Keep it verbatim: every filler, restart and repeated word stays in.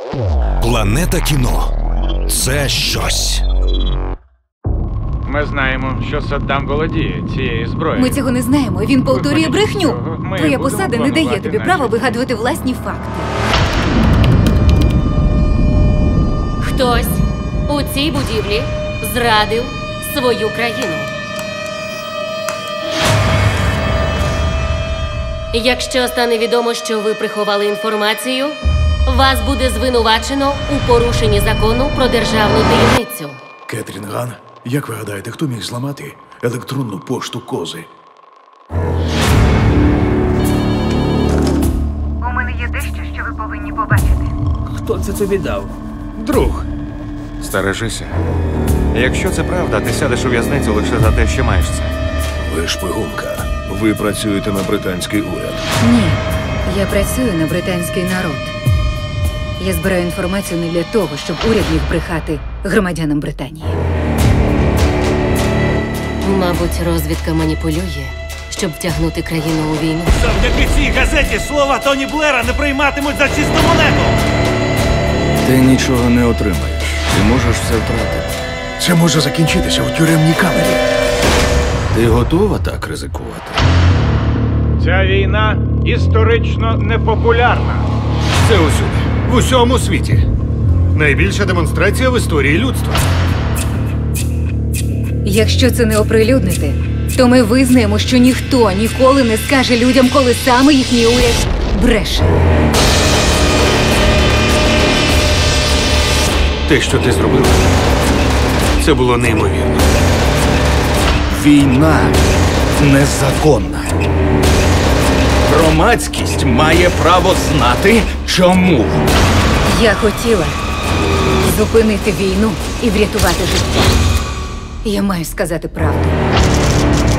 Планета кіно – це щось. Ми знаємо, що Саддам володіє цією зброєю. Ми цього не знаємо. Він повторює брехню. Ми Твоя будемо посада не дає планувати тобі наші- права вигадувати власні факти. Хтось у цій будівлі зрадив свою країну. Якщо стане відомо, що ви приховали інформацію, вас буде звинувачено у порушенні закону про державну таємницю. Кетрін Ган, як ви гадаєте, хто міг зламати електронну пошту Кози? У мене є дещо, що ви повинні побачити. Хто це тобі дав? Друг. Стережися. Якщо це правда, ти сядеш у в'язницю лише за те, що маєш це. Ви шпигунка. Ви працюєте на британський уряд. Ні, я працюю на британський народ. Я збираю інформацію не для того, щоб уряд міг брехати громадянам Британії. Мабуть, розвідка маніпулює, щоб втягнути країну у війну. Завдяки цій газеті слова Тоні Блера не прийматимуть за чисту монету. Ти нічого не отримаєш. Ти можеш все втратити. Це може закінчитися у тюремній камері. Ти готова так ризикувати? Ця війна історично непопулярна. Це усюди. В усьому світі. Найбільша демонстрація в історії людства. Якщо це не оприлюднити, то ми визнаємо, що ніхто ніколи не скаже людям, коли саме їхній уряд бреше. Те, що ти зробила, це було неймовірно. Війна незаконна. Громадськість має право знати, чому. Я хотіла зупинити війну і врятувати життя. Я маю сказати правду.